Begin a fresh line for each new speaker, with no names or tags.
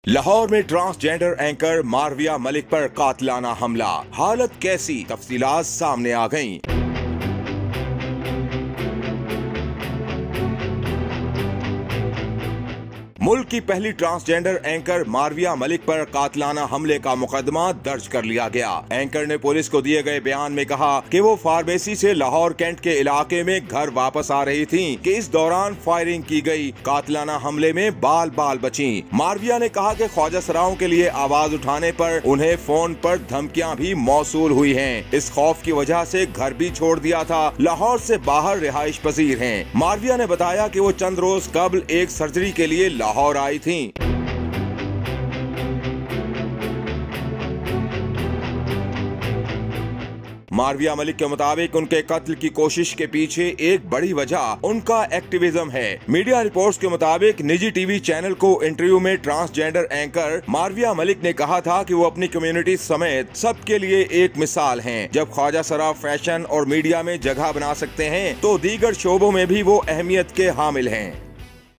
लाहौर में transgender anchor Marvia Malik पर कातिलाना हमला, हालत कैसी, तफसीलात सामने आ गईं। मुल्क की पहली ट्रांसजेंडर एंकर मारविया मलिक पर कातिलाना हमले का मुकदमा दर्ज कर लिया गया। एंकर ने पुलिस को दिए गए बयान में कहा कि वो फार्मेसी से लाहौर कैंट के इलाके में घर वापस आ रही थीं कि इस दौरान फायरिंग की गई। कातिलाना हमले में बाल बाल बची। मारविया ने कहा कि ख्वाजा सराओं के लिए आवाज उठाने पर उन्हें फोन पर धमकियां भी मौसूल हुई हैं। इस खौफ की वजह से घर भी छोड़ दिया था। लाहौर से बाहर रिहाइश पजीर हैं। मारविया ने बताया कि वो चंद रोज कबल एक सर्जरी के लिए लाहौर आई थी। मारविया मलिक के मुताबिक उनके कत्ल की कोशिश के पीछे एक बड़ी वजह उनका एक्टिविज्म है। मीडिया रिपोर्ट्स के मुताबिक निजी टीवी चैनल को इंटरव्यू में ट्रांसजेंडर एंकर मारविया मलिक ने कहा था कि वो अपनी कम्युनिटी समेत सबके लिए एक मिसाल हैं। जब ख्वाजा सरा फैशन और मीडिया में जगह बना सकते हैं तो दीगर शोबों में भी वो अहमियत के हामिल हैं।